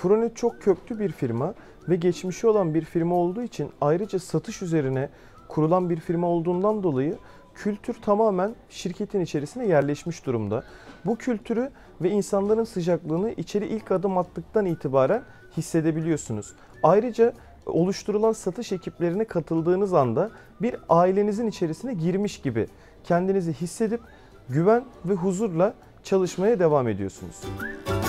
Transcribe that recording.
Pronet çok köklü bir firma ve geçmişi olan bir firma olduğu için, ayrıca satış üzerine kurulan bir firma olduğundan dolayı kültür tamamen şirketin içerisine yerleşmiş durumda. Bu kültürü ve insanların sıcaklığını içeri ilk adım attıktan itibaren hissedebiliyorsunuz. Ayrıca oluşturulan satış ekiplerine katıldığınız anda bir ailenizin içerisine girmiş gibi kendinizi hissedip güven ve huzurla çalışmaya devam ediyorsunuz.